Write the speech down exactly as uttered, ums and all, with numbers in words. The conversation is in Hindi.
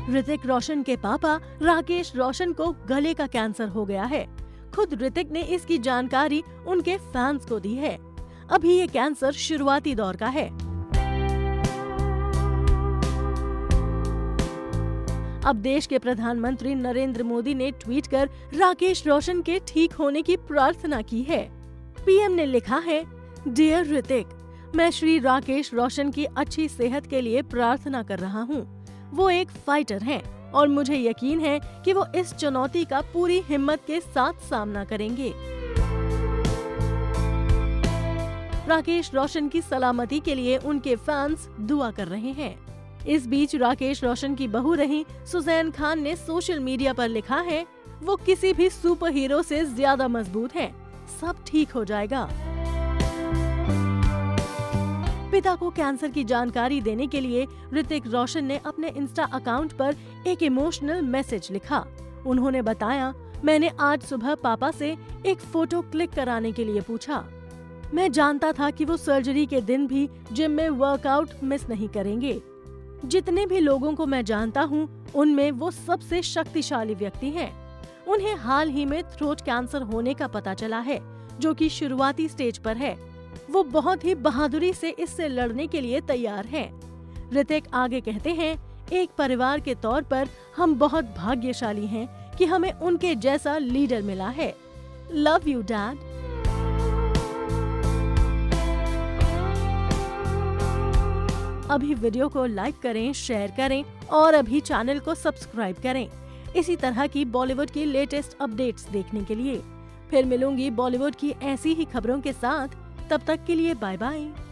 ऋतिक रोशन के पापा राकेश रोशन को गले का कैंसर हो गया है। खुद ऋतिक ने इसकी जानकारी उनके फैंस को दी है। अभी ये कैंसर शुरुआती दौर का है। अब देश के प्रधानमंत्री नरेंद्र मोदी ने ट्वीट कर राकेश रोशन के ठीक होने की प्रार्थना की है। पीएम ने लिखा है, डियर ऋतिक, मैं श्री राकेश रोशन की अच्छी सेहत के लिए प्रार्थना कर रहा हूँ। वो एक फाइटर हैं और मुझे यकीन है कि वो इस चुनौती का पूरी हिम्मत के साथ सामना करेंगे। राकेश रोशन की सलामती के लिए उनके फैंस दुआ कर रहे हैं। इस बीच राकेश रोशन की बहू रही सुजैन खान ने सोशल मीडिया पर लिखा है, वो किसी भी सुपर हीरो से ज्यादा मजबूत हैं, सब ठीक हो जाएगा। पिता को कैंसर की जानकारी देने के लिए ऋतिक रोशन ने अपने इंस्टा अकाउंट पर एक इमोशनल मैसेज लिखा। उन्होंने बताया, मैंने आज सुबह पापा से एक फोटो क्लिक कराने के लिए पूछा। मैं जानता था कि वो सर्जरी के दिन भी जिम में वर्कआउट मिस नहीं करेंगे। जितने भी लोगों को मैं जानता हूँ, उनमें वो सबसे शक्तिशाली व्यक्ति हैं। उन्हें हाल ही में थ्रोट कैंसर होने का पता चला है, जो कि शुरुआती स्टेज पर है। वो बहुत ही बहादुरी से इससे लड़ने के लिए तैयार हैं। ऋतिक आगे कहते हैं, एक परिवार के तौर पर हम बहुत भाग्यशाली हैं कि हमें उनके जैसा लीडर मिला है। Love you dad. अभी वीडियो को लाइक करें, शेयर करें और अभी चैनल को सब्सक्राइब करें इसी तरह की बॉलीवुड की लेटेस्ट अपडेट्स देखने के लिए। फिर मिलूंगी बॉलीवुड की ऐसी ही खबरों के साथ। तब तक के लिए बाय बाय।